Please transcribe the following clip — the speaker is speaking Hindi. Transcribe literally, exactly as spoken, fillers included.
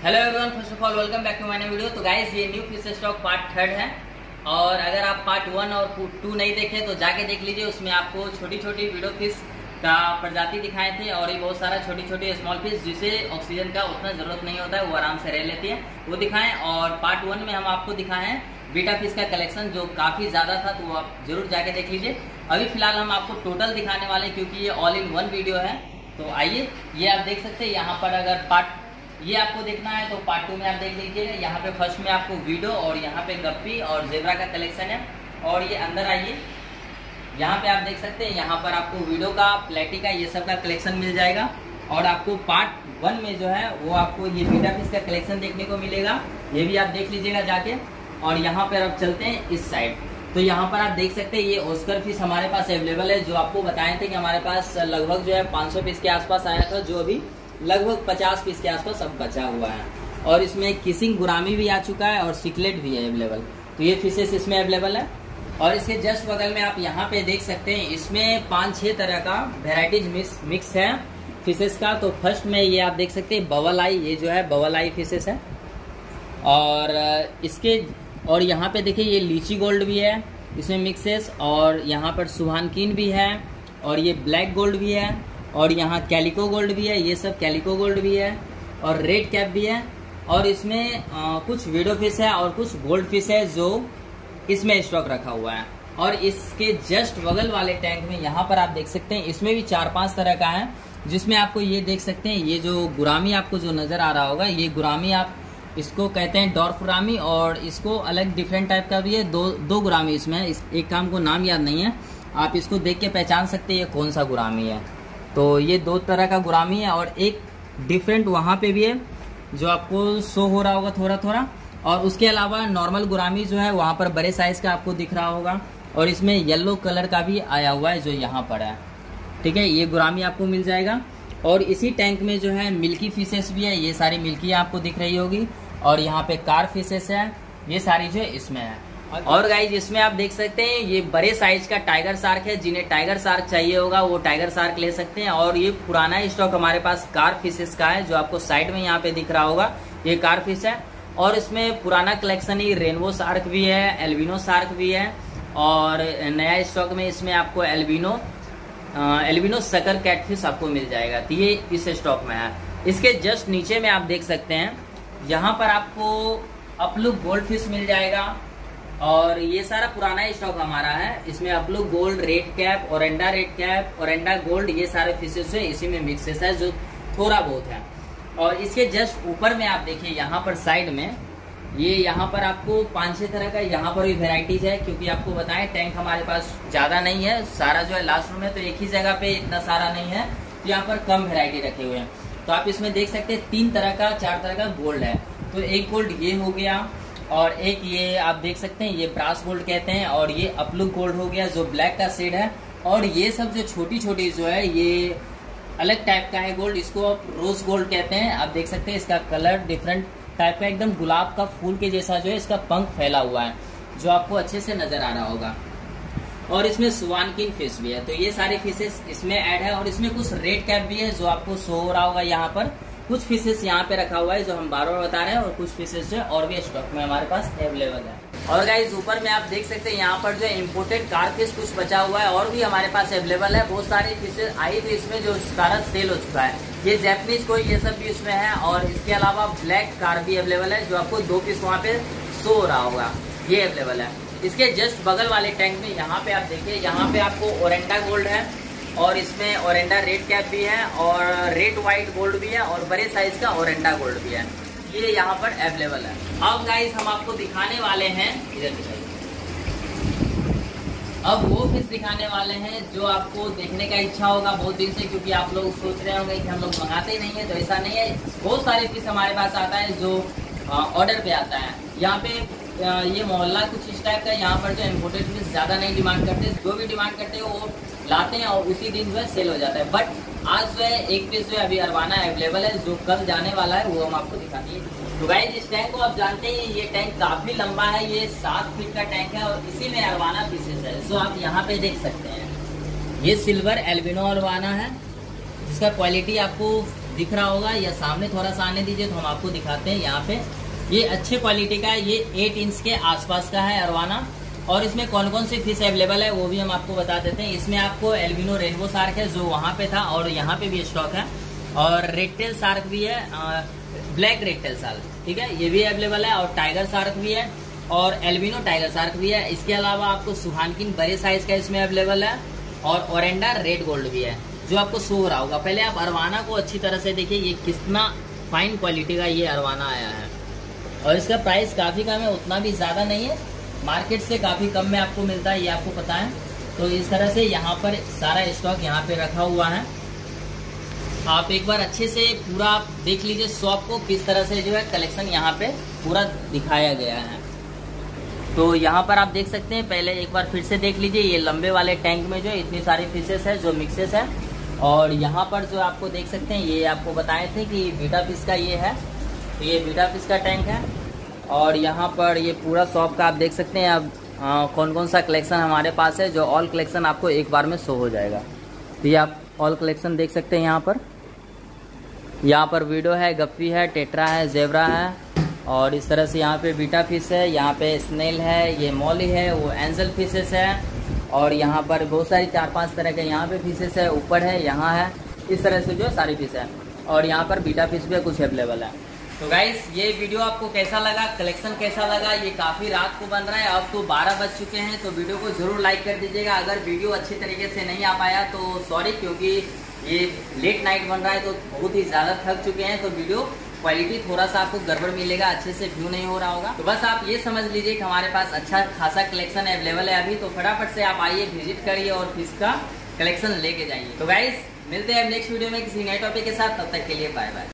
Hello everyone, first of all welcome back to my new video. तो गाइस ये new fish stock part third है और अगर आप पार्ट वन और टू नहीं देखे तो जाके देख लीजिए। उसमें आपको छोटी छोटी वीडियो फिश का प्रजाति दिखाए थे और ये बहुत सारा छोटी छोटी स्मॉल फिश जिसे ऑक्सीजन का उतना जरूरत नहीं होता है, वो आराम से रह लेती है, वो दिखाएं। और पार्ट वन में हम आपको दिखाए हैं बीटा फिश का कलेक्शन जो काफ़ी ज़्यादा था, तो वो आप जरूर जाके देख लीजिए। अभी फिलहाल हम आपको टोटल दिखाने वाले हैं क्योंकि ये ऑल इन वन वीडियो है। तो आइए, ये आप देख सकते हैं यहाँ पर। अगर पार्ट ये आपको देखना है तो पार्ट टू में आप देख लीजिएगा। यहाँ पे फर्स्ट में आपको वीडियो और यहाँ पे गप्पी और जेब्रा का कलेक्शन है। और ये अंदर आइए, यहाँ पे आप देख सकते हैं, यहाँ पर आपको वीडियो का, प्लेटी का, ये सब का कलेक्शन मिल जाएगा। और आपको पार्ट वन में जो है वो आपको ये बीटा फिश का कलेक्शन देखने को मिलेगा, ये भी आप देख लीजिएगा जाके। और यहाँ पर अब चलते हैं इस साइड। तो यहाँ पर आप देख सकते हैं ये ऑस्कर फिश हमारे पास अवेलेबल है, जो आपको बताए थे कि हमारे पास लगभग जो है पाँच सौ पीस के आसपास आया था, जो अभी लगभग पचास पीस के आसपास अब बचा हुआ है। और इसमें किसिंग गुरामी भी आ चुका है और सिकलेट भी है अवेलेबल। तो ये फिशेस इसमें अवेलेबल है। और इसके जस्ट बगल में आप यहाँ पे देख सकते हैं, इसमें पाँच छः तरह का वेराइटीज मिक्स मिक्स है फिशेस का। तो फर्स्ट में ये आप देख सकते हैं बबल आई, ये जो है बबल आई फिशेस है। और इसके और यहाँ पे देखिए ये लीची गोल्ड भी है इसमें मिक्सेस। और यहाँ पर सुभानकिन भी है और ये ब्लैक गोल्ड भी है और यहाँ कैलिको गोल्ड भी है, ये सब कैलिको गोल्ड भी है और रेड कैप भी है। और इसमें आ, कुछ वीडो फिश है और कुछ गोल्ड फिश है जो इसमें स्टॉक रखा हुआ है। और इसके जस्ट बगल वाले टैंक में यहाँ पर आप देख सकते हैं, इसमें भी चार पांच तरह का है, जिसमें आपको ये देख सकते हैं, ये जो गुरामी आपको जो नजर आ रहा होगा, ये गुरामी आप इसको कहते हैं डॉर्फ गुरामी। और इसको अलग डिफरेंट टाइप का भी है, दो दो गुरामी इसमें है। इस एक काम को नाम याद नहीं है, आप इसको देख के पहचान सकते हैं ये कौन सा गुरामी है। तो ये दो तरह का गुरामी है और एक डिफरेंट वहाँ पे भी है जो आपको शो हो रहा होगा थोड़ा थोड़ा। और उसके अलावा नॉर्मल गुरामी जो है वहाँ पर बड़े साइज का आपको दिख रहा होगा। और इसमें येलो कलर का भी आया हुआ है जो यहाँ पर है, ठीक है। ये गुरामी आपको मिल जाएगा। और इसी टैंक में जो है मिल्की फिशेस भी है, ये सारी मिल्की आपको दिख रही होगी। और यहाँ पे कार फिशेस है, ये सारी जो है इसमें है। और गाइज इसमें आप देख सकते हैं ये बड़े साइज का टाइगर शार्क है, जिन्हें टाइगर शार्क चाहिए होगा वो टाइगर शार्क ले सकते हैं। और ये पुराना स्टॉक हमारे पास कार फिशेस का है, जो आपको साइड में यहाँ पे दिख रहा होगा, ये कार फिश है। और इसमें पुराना कलेक्शन ही रेनबो शार्क भी है, एल्बिनो शार्क भी है। और नया स्टॉक में इसमें आपको एल्बिनो एल्बिनो सकर कैटफिश आपको मिल जाएगा, तो ये इस स्टॉक में है। इसके जस्ट नीचे में आप देख सकते हैं, यहाँ पर आपको अपलुक गोल्ड फिश मिल जाएगा। और ये सारा पुराना स्टॉक हमारा है, इसमें अपलुक gold, red cap, oranda red cap, oranda gold, ये सारे फिशेस है, इसी में मिक्सेस है जो थोड़ा बहुत है। और इसके जस्ट ऊपर में आप देखिए, यहाँ पर साइड में ये यहाँ पर आपको पाँच छह तरह का यहाँ पर भी वेराइटीज है, क्योंकि आपको बताएं टैंक हमारे पास ज्यादा नहीं है, सारा जो है लास्ट रूम है, तो एक ही जगह पे इतना सारा नहीं है, तो यहाँ पर कम वेराइटी रखे हुए हैं। तो आप इसमें देख सकते हैं तीन तरह का, चार तरह का गोल्ड है। तो एक गोल्ड ये हो गया, और एक ये आप देख सकते हैं, ये ब्रास गोल्ड कहते हैं। और ये अपलुक गोल्ड हो गया जो ब्लैक का शेड है। और ये सब जो छोटी छोटी जो है ये अलग टाइप का है गोल्ड, इसको आप रोज गोल्ड कहते हैं। आप देख सकते हैं इसका कलर डिफरेंट टाइप का, एकदम गुलाब का फूल के जैसा जो है इसका पंख फैला हुआ है, जो आपको अच्छे से नजर आ रहा होगा। और इसमें सुभानकिन फिश भी है। तो ये सारी फिशेस इसमें ऐड है। और इसमें कुछ रेड कैप भी है जो आपको शो हो रहा होगा यहाँ पर। कुछ फिशेस यहाँ पे रखा हुआ है जो हम बार बार बता रहे हैं, और कुछ फिशेस जो है और भी स्टॉक में हमारे पास अवेलेबल है। और गाइस ऊपर में आप देख सकते हैं, यहाँ पर जो इम्पोर्टेड कार फिश कुछ बचा हुआ है और भी हमारे पास अवेलेबल है। बहुत सारी फिशेस आई थी इसमें जो सारा सेल हो चुका है। ये जैपनीज कोई, ये सब भी इसमें है। और इसके अलावा ब्लैक कार भी अवेलेबल है, जो आपको दो पीस वहाँ पे शो हो रहा होगा, ये अवेलेबल है। इसके जस्ट बगल वाले टैंक में यहाँ पे आप देखिए, यहाँ पे आपको ओरेंडा गोल्ड है, और इसमें ओरेंडा रेड कैप भी है, और रेड व्हाइट गोल्ड भी है, और बड़े साइज का ओरेंडा गोल्ड भी है, ये यहाँ पर अवेलेबल है। अब गाइस हम आपको दिखाने वाले हैं, इधर दिखाइए, अब वो फिश दिखाने वाले हैं जो आपको देखने का इच्छा होगा बहुत दिन से, क्योंकि आप लोग सोच रहे होंगे कि हम लोग मंगाते ही नहीं है। तो ऐसा नहीं है, बहुत सारे फिश हमारे पास आता है जो ऑर्डर पे आता है। यहाँ पे ये मोहल्ला कुछ इस टाइप का, यहाँ पर जो इम्पोर्टेड फिश ज्यादा नहीं डिमांड करते, जो भी डिमांड करते हैं वो लाते हैं और उसी दिन जो है सेल हो जाता है। बट आज जो है एक पीस जो है अभी अरवाना अवेलेबल है, जो कल जाने वाला है, वो हम आपको दिखाएंगे। तो गाइस इस टैंक को आप जानते हैं, ये टैंक काफी लंबा है, ये सात फीट का टैंक है, और इसी में अरवाना पीसेस है जो आप यहाँ पे देख सकते हैं। ये सिल्वर एल्बिनो अरवाना है, जिसका क्वालिटी आपको दिख रहा होगा, या सामने थोड़ा सा आने दीजिए तो हम आपको दिखाते हैं। यहाँ पे ये अच्छे क्वालिटी का है, ये एट इंच के आसपास का है अरवाना। और इसमें कौन कौन सी फिश अवेलेबल है वो भी हम आपको बता देते हैं। इसमें आपको एल्बिनो रेनबो शार्क है जो वहाँ पे था और यहाँ पे भी स्टॉक है, और रेड टेल शार्क भी है, ब्लैक रेड टेल शार्क, ठीक है, ये भी अवेलेबल है, और टाइगर शार्क भी है, और एल्बिनो टाइगर शार्क भी है। इसके अलावा आपको सुहानकिन बड़े साइज का इसमें अवेलेबल है, और ओरेंडा रेड गोल्ड भी है जो आपको शो हो रहा होगा। पहले आप अरवाना को अच्छी तरह से देखिए, ये कितना फाइन क्वालिटी का ये अरवाना आया है, और इसका प्राइस काफी कम है, उतना भी ज्यादा नहीं है, मार्केट से काफी कम में आपको मिलता है, ये आपको पता है। तो इस तरह से यहाँ पर सारा स्टॉक यहाँ पे रखा हुआ है। आप एक बार अच्छे से पूरा आप देख लीजिए शॉप को, किस तरह से जो है कलेक्शन यहाँ पे पूरा दिखाया गया है। तो यहाँ पर आप देख सकते हैं, पहले एक बार फिर से देख लीजिए, ये लंबे वाले टैंक में जो इतनी सारी फिशेस है जो मिक्सेस है। और यहाँ पर जो आपको देख सकते हैं, ये आपको बताए थे कि बीटा फिश का ये है, तो ये बीटा फिश का टैंक है। और यहाँ पर ये पूरा शॉप का आप देख सकते हैं अब आ, कौन कौन सा कलेक्शन हमारे पास है, जो ऑल कलेक्शन आपको एक बार में शो हो जाएगा। तो ये आप ऑल कलेक्शन देख सकते हैं। यहाँ पर यहाँ पर वीडो है, गप्पी है, टेट्रा है, जेब्रा है, और इस तरह से यहाँ पे बीटा फिश है, यहाँ पे स्नेल है, ये मॉली है, वो एंजल फिशेस है, और यहाँ पर बहुत सारी चार पांच तरह के यहाँ पे फिशेस है, ऊपर है, यहाँ है, इस तरह से जो सारी फिश है। और यहाँ पर बीटा फिश भी कुछ अवेलेबल है। तो गाइस ये वीडियो आपको कैसा लगा, कलेक्शन कैसा लगा? ये काफी रात को बन रहा है, अब तो बारह बज चुके हैं, तो वीडियो को जरूर लाइक कर दीजिएगा। अगर वीडियो अच्छी तरीके से नहीं आ पाया तो सॉरी, क्योंकि ये लेट नाइट बन रहा है तो बहुत ही ज्यादा थक चुके हैं, तो वीडियो क्वालिटी थोड़ा सा आपको गड़बड़ मिलेगा, अच्छे से व्यू नहीं हो रहा होगा। तो बस आप ये समझ लीजिए कि हमारे पास अच्छा खासा कलेक्शन अवेलेबल है अभी, तो फटाफट से आप आइए, विजिट करिए और फिश का कलेक्शन लेके जाइए। तो गाइस मिलते हैं नेक्स्ट वीडियो में किसी नए टॉपिक के साथ, तब तक के लिए बाय बाय।